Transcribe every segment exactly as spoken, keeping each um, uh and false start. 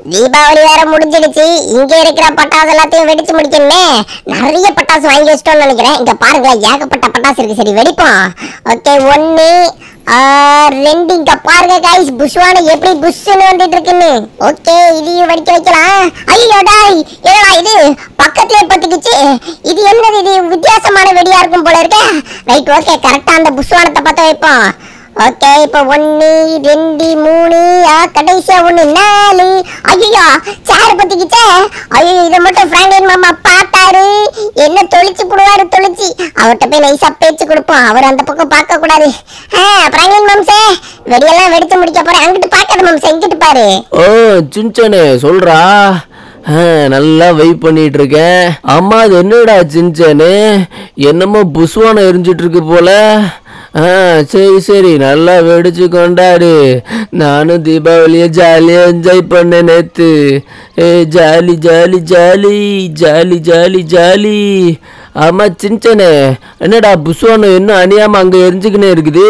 தீபாவளி வேற முடிஞ்சிடுச்சு. இங்க இருக்கிற பட்டாசு எல்லாத்தையும் வெடிச்சு முடிக்கணுமே. நிறைய பட்டாசு வாங்கி வச்சிட்டோம்னு நினைக்கிறேன். இங்க பாருங்களேன், ஏகப்பட்ட பட்டாசு இருக்கு. சரி வெடிப்போம். ஓகே, ஒன்னு ரெண்டு. இங்க பாருங்க கைஸ், புஷ்வான எப்படி புஷ்னு வந்துட்டு இருக்குன்னு. ஓகே, இதையும் வெடிக்க வைக்கலாம். ஐயோ டாய், ஏடா இது பக்கத்துலயே பத்திக்குச்சு. இது என்னது? இது வித்தியாசமான வெடியா இருக்கும் போல இருக்கே. ரைட், ஓகே, கரெக்டா அந்த புஷ்வானத்தை பத்த வைப்போம். ஓகே, இப்போ ஒன்னு ரெண்டு மூணு கடைசியா ஒண்ணு நாலு. ஐயோ சேர் பத்திக்கிச்சே. ஐயோ இதை மட்டும் பிராங்க்லின் மாமா பார்த்தாரு என்ன தொளிச்சு போடுவாரு. தொளிச்சு அவர்கிட்ட போய் நைசா பேச்சு கொடுப்போம். அவர் அந்த பக்கம் பார்க்க கூடாது. பிராங்க்லின் மாம்சே, வெடியெல்லாம் வெடிச்சு முடிக்க போறேன். அங்கிட்டு பார்க்காத மாம்சே, இங்கிட்டு பாரு. ஓ சின்சனே சொல்றா. நல்லா வெயிட் பண்ணிட்டு இருக்கேன். அம்மா அது என்னடா சின்சனு, என்னமோ புஷ்வானம் எரிஞ்சிட்டு இருக்கு போல. ஆ சரி சரி, நல்லா வெடிச்சு கொண்டாடு. நானும் தீபாவளியை ஜாலியாக என்ஜாய் பண்ணேன் நேற்று. ஏ jolly jolly jolly jolly jolly jolly. ஆமாம் சின்சனே, என்னடா புஷ்வானம் இன்னும் அணியாமல் அங்கே எரிஞ்சுக்கினே இருக்குது?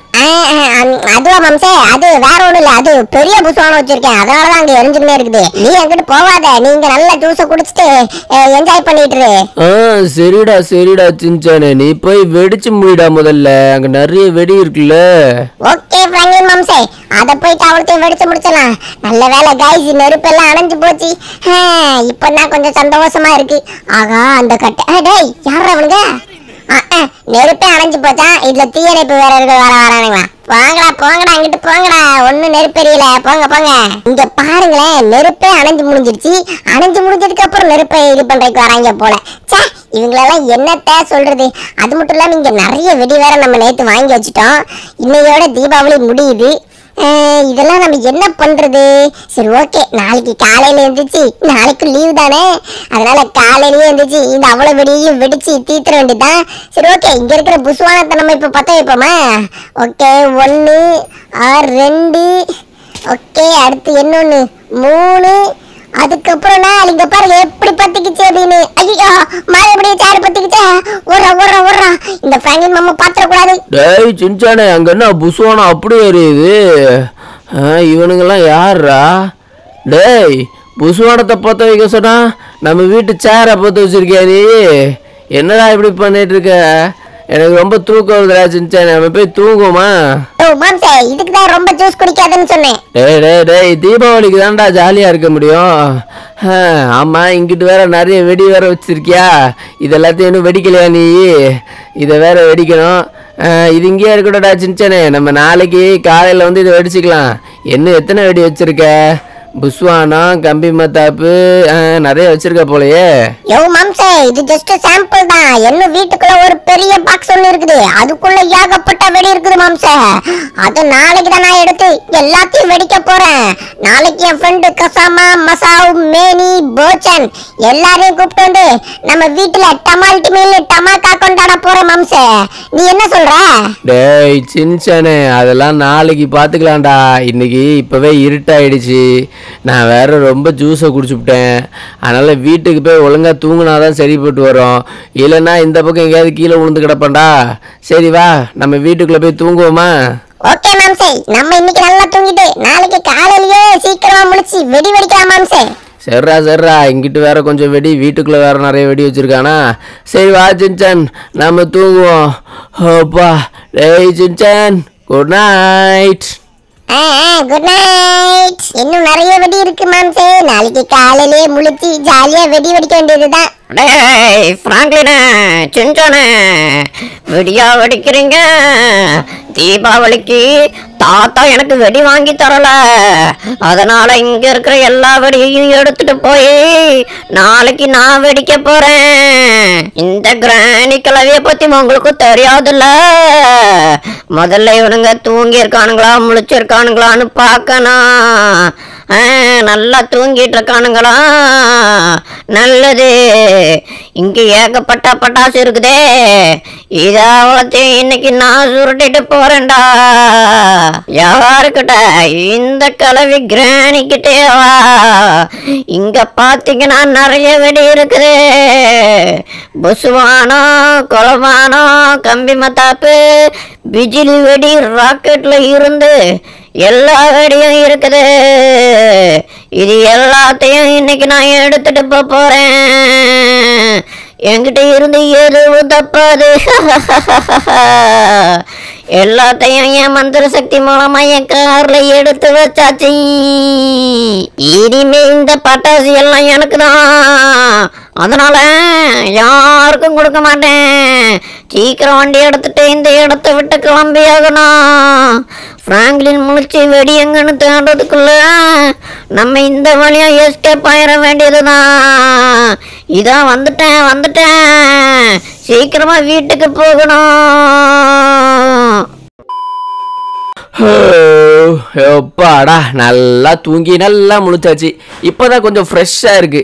அதுவா மாம்சே, அது வேற ஒண்ணும் இல்ல. அது பெரிய புஷ்வானம் வச்சிருக்கேன், அதனாலதான் அங்க எரிஞ்சுக்கிட்டே இருக்குது. நீ அங்கிட்டு போவாத, நீங்க நல்ல ஜூஸ குடிச்சிட்டு என்ஜாய் பண்ணிட்டு. ஆ சரிடா சரிடா சின்சனே, நீ போய் வெடிச்சு முடிடா முதல்ல, அங்க நிறைய வெடி இருக்குல்ல. ஓகே பிராங்க்லின் மாம்சே, அத போயிட்டு அவளுக்கு வெடிச்சு முடிச்சலாம். நல்ல வேலை கைஸ், நெருப்பெல்லாம் அணைஞ்சு போச்சு. இப்பதான் கொஞ்சம் சந்தோஷமா இருக்கு. ஆகா அந்த கட்டை, டேய் யாரா அவனுங்க? நெருப்பே அணைஞ்சு போச்சா? இதுல தீயணைப்பு வீரர்கள் வர வரானுங்களா? போங்கடா போங்கடா, அங்கிட்டு போங்கடா. ஒன்னும் நெருப்பு எரியல, போங்க போங்க. இங்க பாருங்களேன், நெருப்பே அணைஞ்சு முடிஞ்சிருச்சு. அணைஞ்சு முடிஞ்சதுக்கு அப்புறம் நெருப்பை இது பண்றதுக்கு வராங்க போல. சே, இவங்களெல்லாம் என்னத்த சொல்றது. அது மட்டும் இல்லாம இங்க நிறைய வெடி வேற நம்ம நேத்து வாங்கி வச்சுட்டோம். இன்னையோட தீபாவளி முடியுது. இதெல்லாம் நம்ம என்ன பண்றது? சரி ஓகே, நாளைக்கு காலையில எழுந்துச்சு, நாளைக்கு லீவ் தானே, அதனால காலையிலயே எழுந்துச்சு இந்த அவ்வளவு வெடியும் வெடிச்சு தீத்துற வேண்டியதான். சரி ஓகே, இங்க இருக்கிற புஷ்வானத்தை நம்ம இப்ப பத்த வைப்போமா? ஓகே, ஒன்னு ரெண்டு. ஓகே, அடுத்து என்னொன்னு மூணு. அதுக்கப்புறம் நான் இங்க பாருங்க எப்படி பத்திக்கிச்சு அப்படின்னு. ஐயோ மறுபடிய சேர் பத்திக்கிச்சே. ஓடுறா ஓடுறா ஓடுறா. இந்த பிராங்க்லின் மாமா பாத்திர கூடாது. டேய் சின்சானே, அங்க என்ன புஷ்வானம் அப்படி எரியுது? இவனுங்கெல்லாம் யாருடா? டேய், புஷ்வானத்தை பத்த வைக்க சொன்னா நம்ம வீட்டு சேரை பத்த வச்சிருக்கியா நீ? என்னடா இப்படி பண்ணிட்டு இருக்க? எனக்கு ரொம்ப தூக்கம் வருதுடா சின்சானே, நம்ம போய் தூங்குமா? மாம்சே, இதுக்கு தான் ரொம்ப ஜூஸ் குடிக்காதுன்னு சொன்னேன். டேய் டேய் டேய், தீபாவளிக்கு தான்டா ஜாலியா இருக்க முடியும். ஆமா, இங்கிட்டு வேற நிறைய வெடி வேற வச்சிருக்கியா? இது எல்லாத்தையும் இன்னும் வெடிக்கலையா நீ? இதை வேற வெடிக்கணும். இது இங்கேயே இருக்கட்டும்டா சின்சனே, நம்ம நாளைக்கு காலையில வந்து இதை வெடிச்சுக்கலாம். இன்னும் எத்தனை வெடி வச்சிருக்க? புஷ்வானம், கம்பி மத்தாப்பு நிறைய வச்சிருக்க போலயே. யோ மாம்சே, இது ஜஸ்ட் சாம்பிள் தான். என்ன வீட்டுக்குள்ள ஒரு பெரிய பாக்ஸ் ஒன்னு இருக்குது, அதுக்குள்ள ஏகப்பட்ட வெடி இருக்குது மாம்சே. அது நாளைக்கு தான் நான் எடுத்து எல்லாத்தையும் வெடிக்க போறேன். நாளைக்கு என் ஃப்ரெண்டு கசாமா, மசாவ், மேனி, போச்சன் எல்லாரையும் கூப்பிட்டு வந்து நம்ம வீட்டுல டமால்டி மீல் டமாக்கா கொண்டாட போறேன் மாம்சே. நீ என்ன சொல்ற? டேய் சின்சனே, அதெல்லாம் நாளைக்கு பாத்துக்கலாம்டா. இன்னைக்கு இப்பவே இருட்டாயிடுச்சு. நான் வேற ரொம்ப ஜூஸை குடிச்சுட்டேன். அதனால வீட்டுக்கு போய் ஒழுங்கா தூங்கினாதான் சரிப்பட்டு வரும். இல்லைன்னா இந்த பக்கம் எங்கேயாவது கீழே விழுந்து கிடப்பேன்டா. சரி வா, நம்ம வீட்டுக்குள்ள போய் தூங்குவோமா? ஓகே மாம்சே, நம்ம இன்னைக்கு நல்லா தூங்கிட்டு நாளைக்கு காலையிலேயே சீக்கிரமா முழிச்சு வெடி வெடிக்கலாம் மாம்சே. சரிடா சரிடா, இங்கிட்டு வேற கொஞ்சம் வெடி, வீட்டுக்குள்ள வேற நிறைய வெடி வச்சிருக்கானா. சரி வா சின்சான், நம்ம தூங்குவோம். ஓப்பா, டேய் Shinchan, good night. Good night. இன்னும் நிறைய வெடி இருக்கு மாம்சே, நாளைக்கு காலையிலே முழிச்சு ஜாலியா வெடி வெடிக்க வேண்டியதுதான். டேய் பிராங்க்லின், சின்சானே, வெடியா வெடிக்கிறீங்க? தீபாவளிக்கு தாத்தா எனக்கு வெடி வாங்கி தரல, அதனால இங்க இருக்கிற எல்லா வெடியையும் எடுத்துட்டு போய் நாளைக்கு நான் வெடிக்க போறேன். இந்த கிராணி கிளவிய பத்தி உங்களுக்கு தெரியாதுல்ல. முதல்ல இவனுங்க தூங்கி இருக்கானுங்களா முழிச்சிருக்கானுங்களான்னு பார்க்கணும். நல்லா தூங்கிட்டு இருக்கானுங்களா? நல்லது. இங்க ஏகப்பட்ட பட்டாசு இருக்குதே, இதாவத்தையும் இன்னைக்கு நான் சுருட்டிட்டு போறேன்டா. யாருக்கிட்ட? இந்த கிளவி கிராணிக்கிட்டே வா. இங்க பாத்தீங்கன்னா நிறைய வெடி இருக்குது. புஷ்வானம், குலவானம், கம்பி மத்தாப்பு, பிஜிலி வெடி, ராக்கெட்ல இருந்து எல்லா வெடியும் இருக்குது. இது எல்லாத்தையும் இன்னைக்கு நான் எடுத்துட்டு போப் போறேன். என்கிட்ட இருந்து எதுவும் தப்பாது. எல்லாத்தையும் என் மந்திர சக்தி மூலமா என் கார்ல எடுத்து வச்சாச்சு. இனிமே இந்த பட்டாசு எல்லாம் எனக்கு தான். அதனால யாருக்கும் கொடுக்க மாட்டேன். சீக்கிரம் வண்டி எடுத்துட்டு இந்த இடத்த விட்டு கிளம்பி ஆகணும். பிராங்க்லின் முழிச்சு வெடி எங்கன்னு தேடுறதுக்குள்ள நம்ம இந்த வழியா எஸ்கேப் ஆயிட வேண்டியதுதான். இதான் வந்துட்டேன் வந்துட்டேன் சீக்கிரமா வீட்டுக்கு போகணும். எப்பாடா நல்லா தூங்கி நல்லா முழிச்சாச்சு. இப்போதான் கொஞ்சம் ஃப்ரெஷ்ஷாக இருக்கு.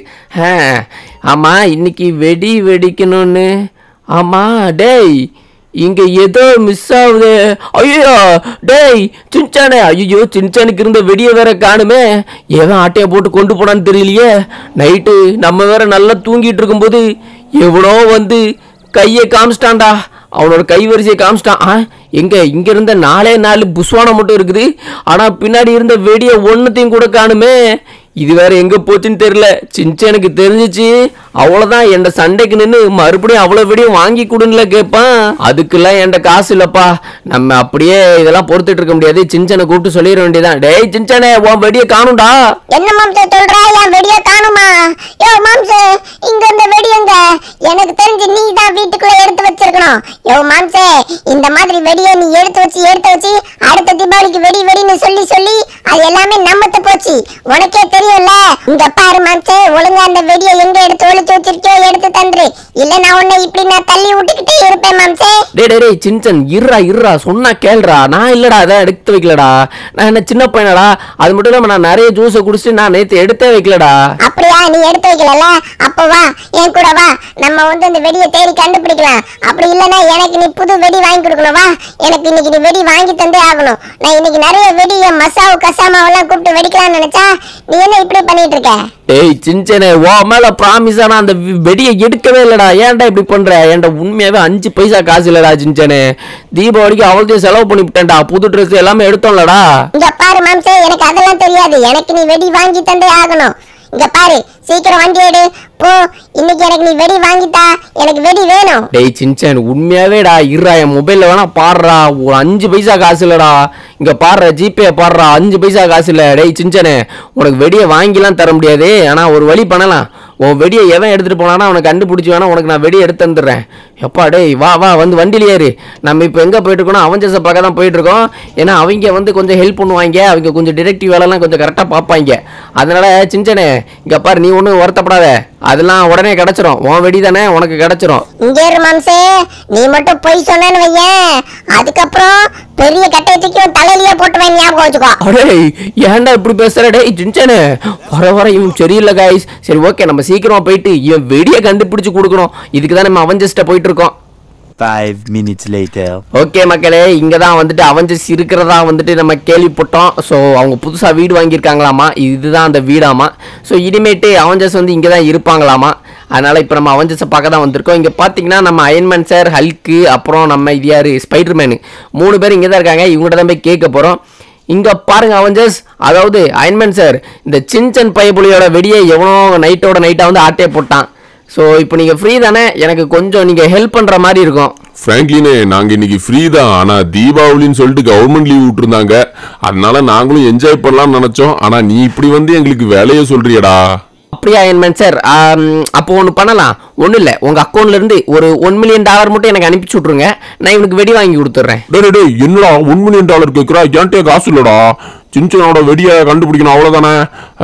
ஆமாம் இன்னைக்கு வெடி வெடிக்கணும்னு. ஆமாம் டேய் இங்கே ஏதோ மிஸ் ஆகுது. ஐயோ டேய் சின்சானே, ஐயோ சின்சானுக்கு இருந்த வெடியை வேற காணுமே. எவன் ஆட்டையை போட்டு கொண்டு போனான்னு தெரியலையே. நைட்டு நம்ம வேற நல்லா தூங்கிட்டு இருக்கும்போது எவ்வளோ வந்து கையை காமிச்சிட்டான்டா. அவனோட கைவரிசையை காமிச்சிட்டான். ஆ எங்க இங்க இருந்த நாலே நாலு புஸ்வானம் மட்டும் இருக்குது. ஆனா பின்னாடி இருந்த வெடியை ஒன்னுத்தையும் கூட காணுமே. இது வேற எங்க போச்சுன்னு தெரியல. சின்சானுக்கு தெரிஞ்சிச்சு அவ்வளவுதான். என் சண்டைக்கு நின்று மறுபடியும் அவ்வளவு வெடியும் வாங்கி கொடுன்னு கேட்பான். அதுக்கெல்லாம் என்கிட்ட காசு இல்லப்பா. நம்ம அப்படியே இதெல்லாம் பொறுத்துட்டு இருக்க முடியாது. சின்சானை கூப்பிட்டு சொல்லிட வேண்டியதான். டேய் சின்சானே உன் வெடியை காணும்டா. என்ன மாம்சே சொல்றா? என் வெடியை காணுமா? யோ மாம்சே இங்க இந்த வெடி எங்க? எனக்கு தெரிஞ்சு நீ தான் வீட்டுக்குள்ள எடுத்து வச்சிருக்கணும். யோ மாம்சே இந்த மாதிரி வெடியை நீ எடுத்து வச்சு எடுத்து வச்சு அடுத்த தீபாவளிக்கு வெடி வெடின்னு சொல்லி சொல்லி அது எல்லாமே நம்மத்து போச்சு. உனக்கே தெரியும்ல. இங்க பாரு மாம்சே, ஒழுங்கா அந்த வெடியை எங்க எடுத்து ஒளிச்சு வச்சிருக்கியோ எடுத்து தந்துரு. இல்ல நான் உன்னை இப்படி நான் தள்ளி விட்டுக்கிட்டே இருப்பேன் மாம்சே. டே டே டேய் சின்சன் இருறா இருறா சொன்னா கேள்றா. நான் இல்லடா அதான் எடுத்து வைக்கலடா. நான் என்ன சின்ன பையனடா. அது மட்டும் இல்லாம நான் நிறைய ஜூஸை குடிச்சிட்டு நான் நேற்று எடுத்தே வைக்கலடா. அப்படியா? நீ எடுத்து வைக்கல? அப்ப வா என் கூட வா, நம்ம வந்து அந்த வெடியை தேடி கண்டுபிடிக்கலாம். அப்படி இல்லைன்னா எனக்கு நீ புது வெடி வாங்கி கொடுக்கணும். வா எனக்கு இன்னைக்கு நீ வெடி வாங்கி தந்தே ஆகணும். நான் இன்னைக்கு நிறைய வெடி என் மசாவு கசாமாவெல்லாம் கூப்பிட்டு வெடிக்கலாம்னு நினைச்சா நீ என்ன இப்படி பண்ணிட்டு இருக்க? ஏய் சின்சனே ஓ மேல ப்ராமிஸ் ஆனா அந்த வெடியை எடுக்கவே இல்லடா. ஏன்டா இப்படி பண்ற? ஏன்டா உண்மையாவே அஞ்சு பைசா காசு இல்லடா சின்சனே. தீபாவளிக்கு அவ்வளோத்தையும் செலவு பண்ணி விட்டேன்டா. புது ட்ரெஸ் எல்லாமே எடுத்தோம்லடா. இங்க பாரு மாம்சே, எனக்கு அதெல்லாம் தெரியாது. எனக்கு நீ வெடி வாங்கி தந்தே ஆகணும். இங்க பாரு சீக்கிரம் வண்டி எடு போ. இன்னைக்கு எனக்கு நீ வெடி வாங்கிட்டா. எனக்கு வெடி வேணும். டேய் சின்சன் உண்மையாவேடா இருறா. என் மொபைல்ல வேணா பாடுறா. ஒரு அஞ்சு பைசா காசு இல்லடா. இங்க பாடுற ஜிபே பாடுறா. அஞ்சு பைசா காசு இல்ல. டேய் சின்சனே உனக்கு வெடியை வாங்கிலாம் தர முடியாது. ஆனா ஒரு வழி பண்ணலாம். உன் வெடியை எவன் எடுத்துட்டு போனானா அவனை கண்டுபிடிச்சி வேணா உனக்கு நான் வெடியை எடுத்து தந்துடுறேன். எப்பா டேய் வா வா வந்து வண்டியில் ஏறு. நம்ம இப்போ எங்கே போயிட்டு இருக்கோம்? அவஞ்சஸை பார்க்க தான் போயிட்டு இருக்கோம். ஏன்னா அவங்க வந்து கொஞ்சம் ஹெல்ப் பண்ணுவாங்க. அவங்க கொஞ்சம் டிடெக்டிவ் வேலைலாம் கொஞ்சம் கரெக்டாக பார்ப்பாங்க. அதனால சின்சனே இங்கே பாரு நீ ஒன்றும் வருத்தப்படாத. அதெல்லாம் உடனே கிடைச்சிரும். உன் வெடி தானே உனக்கு கிடைச்சிரும். இங்கே மாம்சே, நீ மட்டும் போய் சொன்னேன்னு வையேன், அதுக்கப்புறம் பெரிய கட்டையை தூக்கி தலையிலேயே போட்டுவேன். ஞாபகம் வச்சுக்கோ. அடே ஏன்டா இப்படி பேசுற? டேய் சின்சனே வர வர இவன் சரியில்லை காய்ஸ். சரி ஓகே நம்ம சீக்கிரமா போயிட்டு இவன் வெடியை கண்டுபிடிச்சு கொடுக்கணும். இதுக்கு தான் நம்ம அவஞ்சஸ்ட்ட போயிட்டு இருக்கோம். Five minutes later. ஓகே மக்களே இங்கே தான் வந்துட்டு அவஞ்சஸ் இருக்கிறதா வந்துட்டு நம்ம கேள்விப்பட்டோம். ஸோ அவங்க புதுசாக வீடு வாங்கியிருக்காங்களாமா. இதுதான் அந்த வீடாமா. ஸோ இனிமேட்டு அவஞ்சஸ் வந்து இங்கே தான் இருப்பாங்களாமா. அதனால் இப்போ நம்ம அவஞ்சஸை பார்க்க தான் வந்திருக்கோம். இங்கே பார்த்தீங்கன்னா நம்ம அயன்மேன் சார், ஹல்க்கு, அப்புறம் நம்ம இது யார் ஸ்பைடர்மேனு மூணு பேர் இங்கே தான் இருக்காங்க. இவங்கள்ட்ட தான் போய் கேட்க போகிறோம். இங்கே பாருங்க அவஞ்சஸ், அதாவது அயன்மேன் சார் இந்த சின்சன் பையப்புலியோட வெடியை எவனோ நைட்டோட நைட்டாக வந்து ஆட்டையை போட்டான். ஸோ இப்போ நீங்கள் ஃப்ரீ தானே? எனக்கு கொஞ்சம் நீங்கள் ஹெல்ப் பண்ணுற மாதிரி இருக்கும். ஃப்ராங்க்லினே நாங்கள் இன்னைக்கு ஃப்ரீ தான். ஆனால் தீபாவளின்னு சொல்லிட்டு கவர்மெண்ட் லீவ் விட்டுருந்தாங்க. அதனால நாங்களும் என்ஜாய் பண்ணலாம்னு நினச்சோம். ஆனால் நீ இப்படி வந்து எங்களுக்கு வேலையை சொல்றியடா. அப்படியா அயன்மேன் சார்? அப்போ ஒன்று பண்ணலாம். ஒன்றும் இல்லை, உங்கள் அக்கௌண்ட்லேருந்து ஒரு ஒன் மில்லியன் டாலர் மட்டும் எனக்கு அனுப்பிச்சு விட்ருங்க. நான் இவனுக்கு வெடி வாங்கி கொடுத்துட்றேன். டே டே என்னடா ஒன் மில்லியன் டாலர் கேட்குறா? என்கிட்ட காசு இல்லடா. சின்சனோட வெடியை கண்டுபிடிக்கணும் அவ்வளோதானே.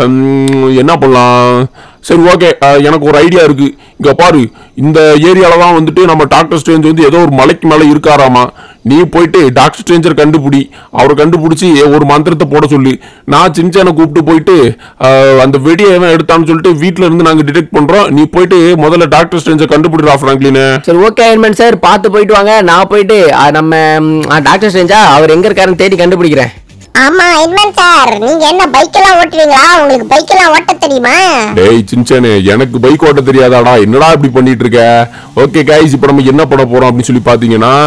என்ன பண்ணலாம்? சரி ஓகே எனக்கு ஒரு ஐடியா இருக்கு. இங்கே பாரு இந்த ஏரியாவில் தான் வந்துட்டு நம்ம டாக்டர் ஸ்ட்ரேஞ்ச் வந்து ஏதோ ஒரு மலைக்கு மேலே இருக்காராமா. நீ போயிட்டு டாக்டர் ஸ்ட்ரேஞ்சர் கண்டுபிடி. அவரை கண்டுபிடிச்சி ஒரு மந்திரத்தை போட சொல்லு. நான் சின்சனை கூப்பிட்டு போயிட்டு அந்த வெடியை எவன் எடுத்தான்னு சொல்லிட்டு வீட்டில் இருந்து நாங்கள் டிடெக்ட் பண்ணுறோம். நீ போயிட்டு முதல்ல டாக்டர் ஸ்ட்ரேஞ்சர் கண்டுபிடிடா ஃப்ராங்க்லின். சரி ஓகே அயன்மேன் சார் பார்த்து போயிட்டு வாங்க. நான் போயிட்டு நம்ம டாக்டர் ஸ்ட்ரேஞ்சா அவர் எங்கே இருக்காருன்னு தேடி கண்டுபிடிக்கிறேன். ஆமா அயன்மேன் சார், நீங்க என்ன பைக் எல்லாம் ஓட்டுவீங்களா? உங்களுக்கு பைக் எல்லாம் ஓட்ட தெரியுமா? டேய் சின்சனே எனக்கு பைக் ஓட்ட தெரியாதாடா? என்னடா இப்படி பண்ணிட்டு இருக்க? ஓகே கைஸ் இப்போ நம்ம என்ன பண்ண போறோம் அப்படின்னு சொல்லி பாத்தீங்கன்னா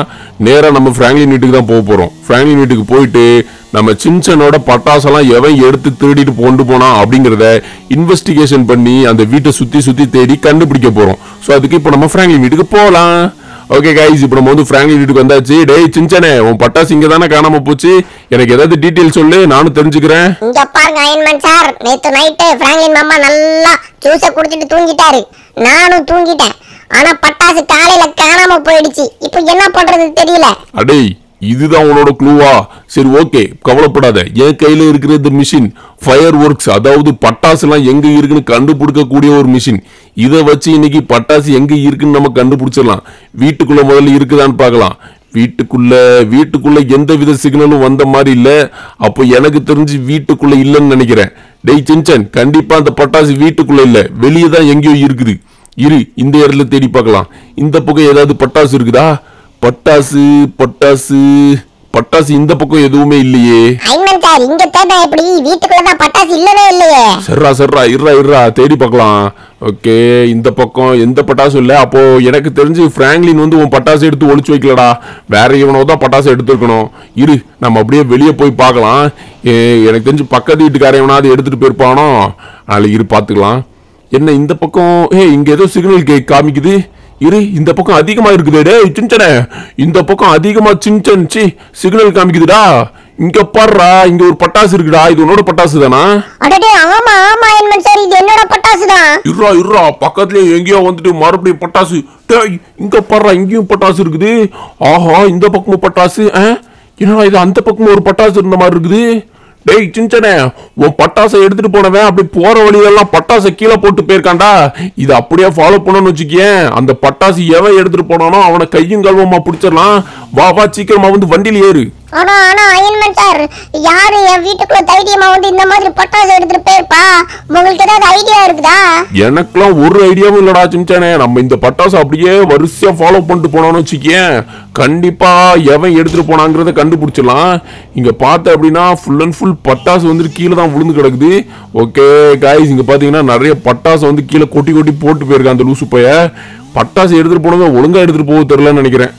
நேரா நம்ம பிராங்க்லின் வீட்டுக்கு தான் போக போறோம். பிராங்க்லின் வீட்டுக்கு போயிட்டு நம்ம சின்சனோட பட்டாசெல்லாம் எவன் எடுத்து திருடிட்டு கொண்டு போனா அப்படிங்கறத இன்வெஸ்டிகேஷன் பண்ணி அந்த வீட்டை சுத்தி சுத்தி தேடி கண்டுபிடிக்க போறோம். சோ அதுக்கு இப்ப நம்ம பிராங்க்லின் வீட்டுக்கு போலாம். ஓகே கைஸ், இப்போ நம்ம வந்து பிராங்க்லின் வீட்டுக்கு வந்தாச்சு. டேய் சின்சனே, உன் பட்டாசு இங்க தானே காணாம போச்சு, எனக்கு ஏதாவது டீடைல் சொல்லு, நானும் தெரிஞ்சுக்கிறேன். இங்க பாருங்க அயன்மேன் சார், நேத்து நைட்டு பிராங்க்லின் மாமா நல்லா ஜூஸை குடிச்சிட்டு தூங்கிட்டாரு, நானும் தூங்கிட்டேன். ஆனா பட்டாசு காலையில காணாம போயிடுச்சு. இப்போ என்ன பண்றது தெரியல. அடே, இதுதான் உன்னோட க்ளூவா? சரி ஓகே, கவலைப்படாத. என் கையில இருக்கிற இந்த மிஷின் ஃபயர் ஒர்க்ஸ், அதாவது பட்டாசுலாம் எங்க இருக்குன்னு கண்டுபிடிக்கக்கூடிய ஒரு மிஷின். இதை வச்சு இன்னைக்கு பட்டாசு எங்க இருக்குன்னு நம்ம கண்டுபிடிச்சிடலாம். வீட்டுக்குள்ள முதல்ல இருக்குதான்னு பார்க்கலாம். வீட்டுக்குள்ள வீட்டுக்குள்ள எந்த வித சிக்னலும் வந்த மாதிரி இல்ல. அப்போ எனக்கு தெரிஞ்சு வீட்டுக்குள்ள இல்லைன்னு நினைக்கிறேன். டேய் சின்சன், கண்டிப்பா அந்த பட்டாசு வீட்டுக்குள்ள இல்ல, வெளியே தான் எங்கேயோ இருக்குது. இரு, இந்த இடத்துல தேடி பார்க்கலாம். இந்த பக்கம் ஏதாவது பட்டாசு இருக்குதா? பட்டாசு பட்டாசு பட்டாசு இந்த பக்கம் எதுவுமே இல்லையே. அயன்மேன் சார், இங்க தேட எப்படி? வீட்டுக்குள்ள தான் பட்டாசு இல்லவே இல்லையே. சர்ரா சர்ரா இருறா இருறா தேடி பார்க்கலாம். ஓகே, இந்த பக்கம் எந்த பட்டாசும் இல்ல. அப்போ எனக்கு தெரிஞ்சு பிராங்க்லின் வந்து உன் பட்டாசு எடுத்து ஒளிச்சு வைக்கலடா, வேற எவனோ தான் பட்டாசு எடுத்துருக்கணும். இரு, நம்ம அப்படியே வெளியே போய் பார்க்கலாம். எனக்கு தெரிஞ்சு பக்கத்து வீட்டுக்காரன் எவனாவது எடுத்துட்டு போயிருப்பானோ. நாளைக்கு இரு பார்த்துக்கலாம். என்ன இந்த பக்கம்? ஏ, இங்க ஏதோ சிக்னல் கே காமிக்குது. இரு, இந்த பக்கம் அதிகமா இருக்குது. டேய் சின்சனே, இந்த பக்கம் அதிகமா சின்சன் சி சிக்னல் காமிக்குதுடா. இங்க பாருடா, இங்க ஒரு பட்டாசு இருக்குடா. இது உன்னோட பட்டாசு தானா? அடடே, ஆமா ஆமா அயன்மேன் சார், இது என்னோட பட்டாசு தான். இருறா இருறா, பக்கத்துலயே எங்கேயோ வந்துட்டு மறுபடியும் பட்டாசு. டேய், இங்க பாருடா, இங்கேயும் பட்டாசு இருக்குது. ஆஹா, இந்த பக்கமும் பட்டாசு. என்னடா இது, அந்த பக்கமும் ஒரு பட்டாசு இருந்த மாதிரி இருக்குது. டேய் சின்சனே, உன் பட்டாசை எடுத்துட்டு போனவன் அப்படி போற வழியெல்லாம் பட்டாசை கீழே போட்டு போயிருக்காண்டா. இது அப்படியே ஃபாலோ பண்ணணும்னு வச்சுக்கேன். அந்த பட்டாசு எவன் எடுத்துட்டு போனானோ அவனை கையும் கல்வமா பிடிச்சிடலாம். வா வா, சீக்கிரமா வந்து வண்டியில் ஏறு. ஆனா ஆனா அயன்மேன் சார், யாரு என் வீட்டுக்குள்ள தைரியமா வந்து இந்த மாதிரி பட்டாசு எடுத்துட்டு போயிருப்பா? உங்களுக்கு ஏதாவது ஐடியா இருக்குதா? எனக்குலாம் ஒரு ஐடியாவும் இல்லடா சின்சனே. நம்ம இந்த பட்டாசு அப்படியே வரிசையா ஃபாலோ பண்ணிட்டு போனோம்னு வச்சுக்கேன், கண்டிப்பா எவன் எடுத்துட்டு போனாங்கிறத கண்டுபிடிச்சிடலாம். இங்க பார்த்த அப்படின்னா ஃபுல் அண்ட் ஃபுல் பட்டாசு வந்துட்டு கீழே தான் விழுந்து கிடக்குது. ஓகே காய்ஸ், இங்க பாத்தீங்கன்னா நிறைய பட்டாசு வந்து கீழே கொட்டி கொட்டி போட்டு போயிருக்கான் அந்த லூசு பைய. பட்டாசு எடுத்துட்டு போனதை ஒழுங்கா எடுத்துட்டு போக தெரியலன்னு நினைக்கிறேன்.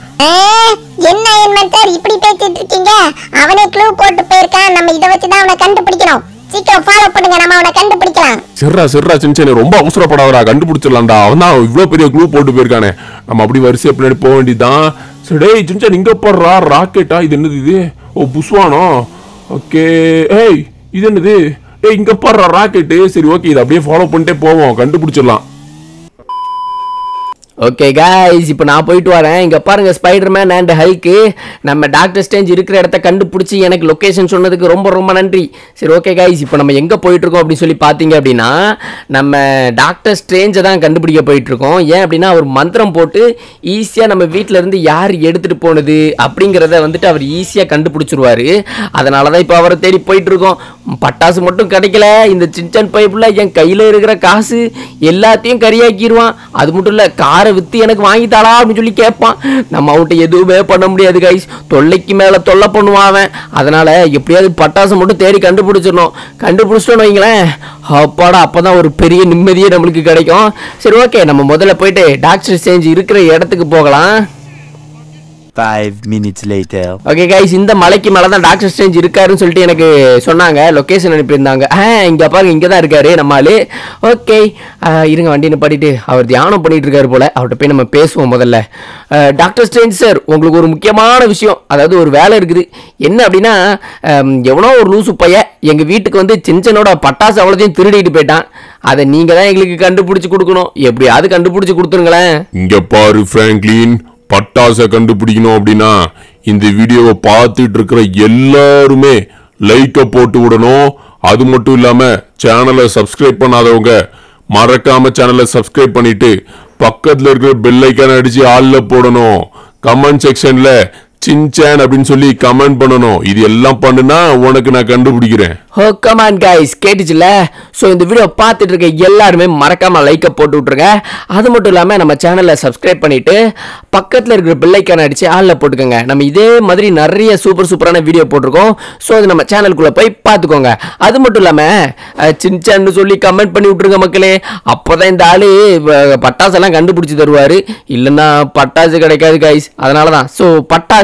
என்ன அயன்மேன் சார் இப்படி பேசிட்டு இருக்கீங்க? அவனே க்ளூ போட்டு போயிருக்கான், நம்ம இதை வச்சுதான் அவனை கண்டுபிடிக்கணும். சீக்கிரம் ஃபாலோ பண்ணுங்க, நம்ம அவனை கண்டுபிடிக்கலாம். சரிடா சரிடா சின்சனே, ரொம்ப அவசரப்படாதடா, கண்டுபிடிச்சிடலாம்டா. அவன் தான் இவ்வளவு பெரிய க்ளூ போட்டு போயிருக்கானே, நம்ம அப்படி வரிசையா பின்னாடி போக வேண்டியதுதான். சரி டேய் சின்சன், இங்க போடுறா ராக்கெட்டா? இது என்னது இது? ஓ, புஷ்வானோ. ஓகே, ஏய் இது என்னது? டேய் இங்க போடுறா ராக்கெட்டு. சரி ஓகே, இதை அப்படியே ஃபாலோ பண்ணிட்டே போவோம், கண்டுபிடிச்சிடலாம். ஓகே காய்ஸ், இப்போ நான் போயிட்டு வரேன். இங்கே பாருங்க, ஸ்பைடர்மேன் அண்ட் ஹல்க்கு நம்ம டாக்டர் ஸ்ட்ரேஞ்ச் இருக்கிற இடத்த கண்டுபிடிச்சி எனக்கு லொக்கேஷன் சொன்னதுக்கு ரொம்ப ரொம்ப நன்றி. சரி ஓகே காய்ஸ், இப்போ நம்ம எங்கே போயிட்டுருக்கோம் அப்படின்னு சொல்லி பார்த்தீங்க அப்படின்னா, நம்ம டாக்டர் ஸ்ட்ரேஞ்சை தான் கண்டுபிடிக்க போயிட்டுருக்கோம். ஏன் அப்படின்னா, அவர் மந்திரம் போட்டு ஈஸியாக நம்ம வீட்டில் இருந்து யார் எடுத்துகிட்டு போனது அப்படிங்கிறத வந்துட்டு அவர் ஈஸியாக கண்டுபிடிச்சிருவார். அதனால தான் இப்போ அவரை தேடி போயிட்டுருக்கோம். பட்டாசு மட்டும் கிடைக்கல, இந்த சின்சன் பைப்பில் என் கையில் இருக்கிற காசு எல்லாத்தையும் கரியாக்கிடுவான். அது மட்டும் இல்லை, காரை வித்து எனக்கு வாங்கித்தாளா அப்படின்னு சொல்லி கேட்பான். நம்ம அவன்கிட்ட எதுவுமே பண்ண முடியாது கைஸ், தொல்லைக்கு மேல தொல்லை பண்ணுவான். அதனால எப்படியாவது பட்டாசு மட்டும் தேடி கண்டுபிடிச்சிடணும். கண்டுபிடிச்சிட்டோன்னு வைங்களேன், அப்பாடா, அப்பதான் ஒரு பெரிய நிம்மதியே நம்மளுக்கு கிடைக்கும். சரி ஓகே, நம்ம முதல்ல போயிட்டு டாக்டர் ஸ்ட்ரேஞ்ச் இருக்கிற இடத்துக்கு போகலாம். Five minutes later. Okay guys, இந்த மலைக்கு மேலே தான் டாக்டர் ஸ்ட்ரேஞ்ச் இருக்காருன்னு சொல்லிட்டு எனக்கு சொன்னாங்க, லொக்கேஷன் அனுப்பியிருந்தாங்க. ஆ, இங்கே பாருங்க, இங்கே தான் இருக்காரு நம்ம ஆளு. ஓகே இருங்க, வண்டி நிப்பாட்டிட்டு அவர் தியானம் பண்ணிட்டு இருக்காரு போல, அவர்கிட்ட போய் நம்ம பேசுவோம் முதல்ல. டாக்டர் ஸ்ட்ரேஞ்ச் சார், உங்களுக்கு ஒரு முக்கியமான விஷயம், அதாவது ஒரு வேலை இருக்குது. என்ன அப்படின்னா, எவனோ ஒரு லூசு பைய எங்கள் வீட்டுக்கு வந்து சின்சனோட பட்டாசு அவ்வளோத்தையும் திருடிட்டு போயிட்டான். அதை நீங்க தான் எங்களுக்கு கண்டுபிடிச்சு கொடுக்கணும். எப்படியாவது கண்டுபிடிச்சு கொடுத்துருங்களேன். இங்க பாரு பிராங்க்லின், பட்டாசை கண்டுபிடிக்கணும் அப்படின்னா இந்த வீடியோவை பார்த்துட்டு இருக்கிற எல்லாருமே லைக்கை போட்டு விடணும். அது மட்டும் இல்லாம சேனலை சப்ஸ்கிரைப் பண்ணாதவங்க மறக்காம சேனலை சப்ஸ்கிரைப் பண்ணிட்டு பக்கத்துல இருக்கிற பெல் ஐக்கான அடிச்சு ஆள்ல போடணும். கமெண்ட் செக்ஷன்ல சின்சான் அப்படின்னு சொல்லி கமெண்ட் பண்ணணும். இது எல்லாம் பண்ணுனா உனக்கு நான் கண்டுபிடிக்கிறேன். ஓ கமான் கைஸ், கேட்டுச்சுல? ஸோ இந்த வீடியோ பார்த்துட்டு இருக்க எல்லாருமே மறக்காம லைக்கை போட்டு விட்ருங்க. அது மட்டும் இல்லாமல் நம்ம சேனலை சப்ஸ்கிரைப் பண்ணிட்டு பக்கத்தில் இருக்கிற பெல் ஐக்கான அடிச்சு ஆளில் போட்டுக்கோங்க. நம்ம இதே மாதிரி நிறைய சூப்பர் சூப்பரான வீடியோ போட்டிருக்கோம். ஸோ அது நம்ம சேனலுக்குள்ளே போய் பார்த்துக்கோங்க. அது மட்டும் இல்லாமல் சின்சான்னு சொல்லி கமெண்ட் பண்ணி விட்ருங்க மக்களே. அப்போ தான் இந்த ஆள் பட்டாசெல்லாம் கண்டுபிடிச்சி தருவார். இல்லைன்னா பட்டாசு கிடைக்காது கைஸ். அதனால தான். ஸோ பட்டாசு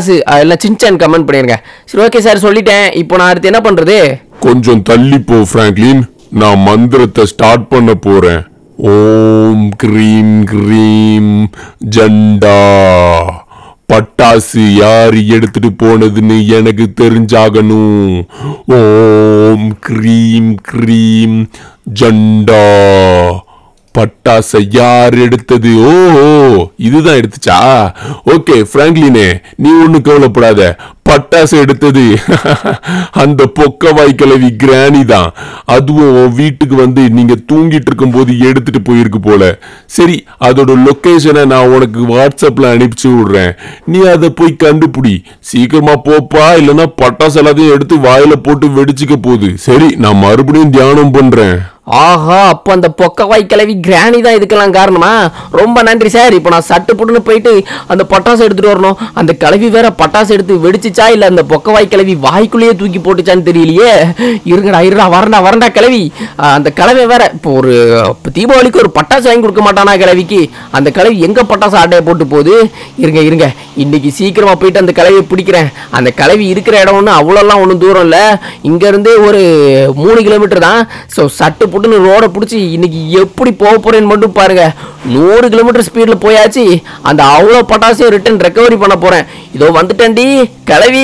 பட்டாசு எல்லாம் சின்சான் கமெண்ட் பண்ணிருங்க. சரி ஓகே சார் சொல்லிட்டேன். இப்போ நான் அடுத்து என்ன பண்றது? கொஞ்சம் தள்ளி போ பிராங்க்லின், நான் மந்திரத்தை ஸ்டார்ட் பண்ண போறேன். ஓம் கிரீம் கிரீம் ஜண்டா. பட்டாசு யார் எடுத்துட்டு போனதுன்னு எனக்கு தெரிஞ்சாகணும். ஓம் கிரீம் கிரீம் ஜண்டா. பட்டாசை யார் எடுத்தது? ஓ இதுதான் எடுத்துச்சா? ஓகே பிராங்க்லினே, நீ ஒன்னும் கவலைப்படாத. பட்டாசு எடுத்தது அந்த பொக்க வாய்க்கிழவி கிராணி தான். அதுவும் வீட்டுக்கு வந்து நீங்க தூங்கிட்டு இருக்கும் போது எடுத்துட்டு போயிருக்கு போல. சரி, அதோட லொகேஷனை நான் உனக்கு வாட்ஸ்அப்ல அனுப்பிச்சு விடுறேன். நீ அதை போய் கண்டுபிடி. சீக்கிரமா போப்பா, இல்லைன்னா பட்டாசு எல்லாத்தையும் எடுத்து வாயில போட்டு வெடிச்சுக்க போகுது. சரி, நான் மறுபடியும் தியானம் பண்றேன். ஆஹா, அப்போ அந்த பொக்கவாய் கிளவி கிராணி தான் இதுக்கெல்லாம் காரணமா? ரொம்ப நன்றி சார். இப்போ நான் சட்டு புட்டுன்னு போயிட்டு அந்த பட்டாசு எடுத்துட்டு வரணும். அந்த கிளவி வேற பட்டாசு எடுத்து வெடிச்சுச்சா இல்ல அந்த பொக்கவாய் கிளவி வாய்க்குள்ளேயே தூக்கி போட்டுச்சான்னு தெரியலையே. இருங்கடா இருடா வரண்டா வரண்டா கிளவி. அந்த கிளவி வேற இப்போ ஒரு தீபாவளிக்கு ஒரு பட்டாசு வாங்கி கொடுக்க மாட்டானா கிளவிக்கு? அந்த கிளவி எங்க பட்டாசு ஆட்டையை போட்டு போகுது? இருங்க இருங்க, இன்னைக்கு சீக்கிரமா போயிட்டு அந்த கிளவியை பிடிக்கிறேன். அந்த கிளவி இருக்கிற இடம் ஒன்று அவ்வளோலாம் ஒன்றும் தூரம் இல்லை, இங்க இருந்தே ஒரு மூணு கிலோமீட்டர் தான். ஸோ சட்டு ரோட பிடிச்சி இன்னைக்கு எப்படி போக போறேன்னு மட்டும் பாருங்க. நூறு கிலோமீட்டர் ஸ்பீட்ல போயாச்சு. அந்த அவ்வளோ பட்டாசையும் ரிட்டர்ன் ரெக்கவரி பண்ண போறேன். இதோ வந்துட்டேன்டி கிளவி.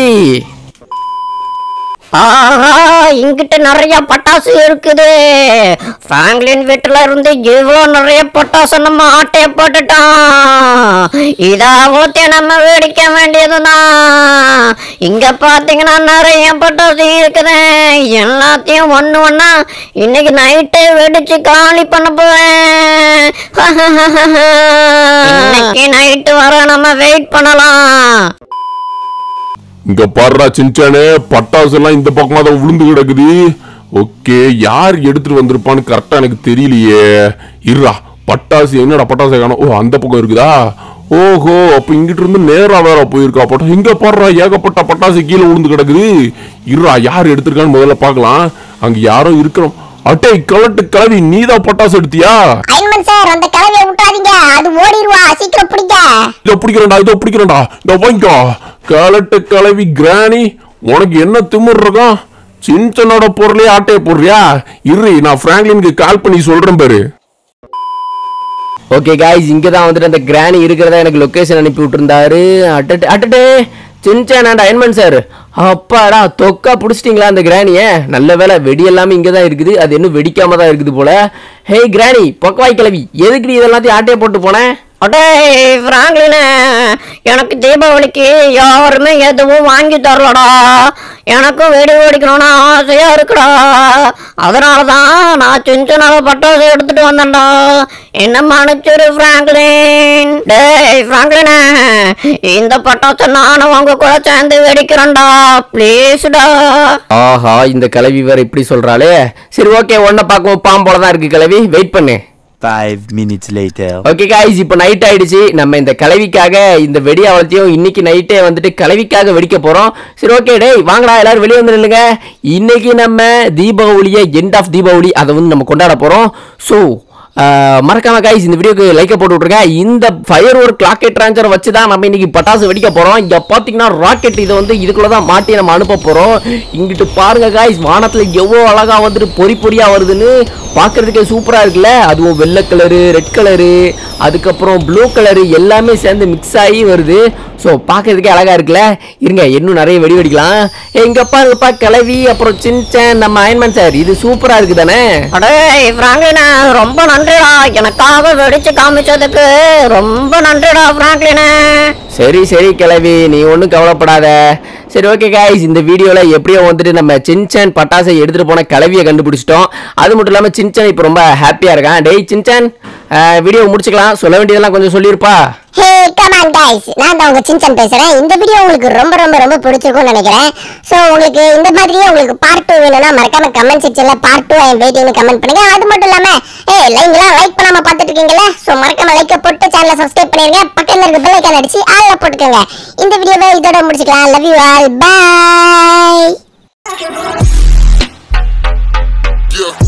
ஆஹா, இங்கிட்ட நிறைய பட்டாசு இருக்குது. பிராங்க்லின் வீட்டுல இருந்து இவ்வளோ நிறைய பட்டாசு நம்ம ஆட்டைய போட்டுட்டோம். இதாவது நம்ம வெடிக்க வேண்டியதுதான். இங்க பாத்தீங்கன்னா நிறைய பட்டாசு இருக்குது. எல்லாத்தையும் ஒண்ணு ஒண்ணா இன்னைக்கு நைட்டு வெடிச்சு காலி பண்ண போறேன். இன்னைக்கு நைட்டு வர நம்ம வெயிட் பண்ணலாம். இங்க பாடுறா சின்சானே, பட்டாசு எல்லாம் இந்த பக்கமா தான் விழுந்து கிடக்குது. ஓகே, யார் எடுத்துட்டு வந்திருப்பான்னு கரெக்டா எனக்கு தெரியலையே. இருடா, பட்டாசு என்னடா பட்டாசு காணோம். ஓ அந்த பக்கம் இருக்குதா? ஓஹோ, அப்ப இங்கிட்டு இருந்து நேரா வேற போயிருக்கா பட்டாசு. இங்க பாடுறா, ஏகப்பட்ட பட்டாசு கீழே விழுந்து கிடக்குது. இருடா, யார் எடுத்திருக்கான்னு முதல்ல பாக்கலாம். அங்க யாரோ இருக்கிறோம். அட்டை கலட்டு கிளவி, நீதான் பட்டாசு எடுத்தியா? அயன்மன் சார், அந்த கிளவியை விட்டாதீங்க, அது ஓடிடுவா. சீக்கிரம் பிடிங்க. இதோ பிடிக்கிறேன்டா, இதோ பிடிக்கிறேன்டா. இதோ வாங்கிக்கோ. கலட்டு கிளவி கிராணி, உனக்கு என்ன திமிர் இருக்கும்? சின்சனோட பொருளே ஆட்டைய போடுறியா? இரு, நான் பிராங்க்லினுக்கு கால் பண்ணி சொல்றேன் பாரு. ஓகே காய்ஸ், இங்க தான் வந்துட்டு அந்த கிராணி இருக்கிறதா எனக்கு லொகேஷன் அனுப்பி விட்டுருந்தாரு. அட்டே அட்டே சின்சான் அண்ட் அயன்மன் சார், அப்பாடா தொக்கா பிடிச்சிட்டிங்களா அந்த கிராணிய? நல்ல வேலை, வெடி எல்லாமே இங்கே தான் இருக்குது. அது இன்னும் வெடிக்காம தான் இருக்குது போல. ஹே கிராணி, பொக்கவாய் கிளவி, எதுக்கு நீ இதெல்லாத்தையும் ஆட்டையை போட்டு போனேன்? அடே பிராங்க்லின், எனக்கு தீபாவளிக்கு யாருமே எதுவும் வாங்கி தரலடா. எனக்கும் வெடி வெடிக்கணும்னு ஆசையா இருக்குடா. அதனாலதான் நான் சின்ன பட்டாசு எடுத்துட்டு வந்தேன்டா. என்ன மன்னிச்சிரு பிராங்க்லின். டேய் பிராங்க்லின், இந்த பட்டாசை நானும் உங்க கூட சேர்ந்து வெடிக்கிறேன்டா, பிளீஸ்டா. ஆஹா, இந்த கிளவி வேற இப்படி சொல்றாளே. சரி ஓகே, ஒன்ன பார்க்கவும் பாம்போல தான் இருக்கு கிளவி, வெயிட் பண்ணு. Five minutes later. Okay guys, இப்போ நைட் ஆயிடுச்சு. நம்ம இந்த கிளவிக்காக இந்த வெடி அவளத்தையும் இன்னைக்கு நைட்டே வந்துட்டு கிளவிக்காக வெடிக்க போறோம். சரி ஓகே, டேய் வாங்கடா எல்லாரும் வெளியே வந்து நில்லுங்க. இன்னைக்கு நம்ம தீபாவளியை, எண்ட் ஆஃப் தீபாவளி, அதை வந்து நம்ம கொண்டாட போறோம். ஸோ மறக்காம காய்ஸ் இந்த வீடியோக்கு லைக்க போட்டு விட்ருங்க. இந்த ஃபயர் ஒர்க் ராக்கெட் லான்ச்சரை வச்சு தான் நம்ம இன்னைக்கு பட்டாசு வெடிக்க போறோம். இங்க பாத்தீங்கன்னா ராக்கெட் இதை வந்து இதுக்குள்ள தான் மாட்டி நம்ம அனுப்ப போறோம். இங்கிட்டு பாருங்க காய்ஸ், வானத்துல எவ்வளோ அழகா வந்துட்டு பொறி பொறியா வருதுன்னு பார்க்கறதுக்கே சூப்பரா இருக்குல்ல. அதுவும் வெள்ளை கலரு, ரெட் கலரு, அதுக்கப்புறம் ப்ளூ கலரு எல்லாமே சேர்ந்து மிக்ஸ் ஆகி வருது. ஸோ பார்க்கறதுக்கே அழகா இருக்குல்ல. இருங்க, இன்னும் நிறைய வெடி வெடிக்கலாம். எங்க பாருங்கப்பா கிளவி, அப்புறம் சின்சான், நம்ம அயன்மன் சார், இது சூப்பரா இருக்கு தானே? அடே பிராங்க்லின், ரொம்ப நன்றிடா, எனக்காக வெடிச்சு காமிச்சதுக்கு ரொம்ப நன்றிடா பிராங்க்லின். சரி சரி கிளவி, நீ ஒன்றும் கவலைப்படாத. சரி ஓகே காய்ஸ், இந்த வீடியோவில் எப்படியோ வந்துட்டு நம்ம சின்சான் பட்டாசை எடுத்துகிட்டு போன கிளவியை கண்டுபிடிச்சிட்டோம். அது மட்டும் இல்லாமல் சின்சான் இப்போ ரொம்ப ஹாப்பியாக இருக்கான். டேய் சின்சான், வீடியோ முடிச்சுக்கலாம், சொல்ல வேண்டியதெல்லாம் கொஞ்சம் சொல்லியிருப்பா. ஹே கம் ஆன் கைஸ், நான் தான் உங்க சின்சான் பேசுறேன். இந்த வீடியோ உங்களுக்கு ரொம்ப ரொம்ப ரொம்ப பிடிச்சிருக்கும்னு நினைக்கிறேன். ஸோ உங்களுக்கு இந்த மாதிரியே உங்களுக்கு பார்ட் டூ வேணும்னா மறக்காம கமெண்ட் செக்ஷன்ல பார்ட் டூ ஐம் வெயிட்டிங்னு கமெண்ட் பண்ணுங்க. அது மட்டும் இல்லாம ஏ லைக்லாம் லைக் பண்ணாம பார்த்துட்டு இருக்கீங்களா? ஸோ மறக்காம லைக்கை போட்டு சேனலை சப்ஸ்கிரைப் பண்ணிருங்க. பக்கத்துல இருக்க பெல் ஐகான் அடிச்சு ஆல்ல போட்டுக்கோங்க. இந்த வீடியோவை இதோட முடிச்சுக்கலாம். Love you all, by.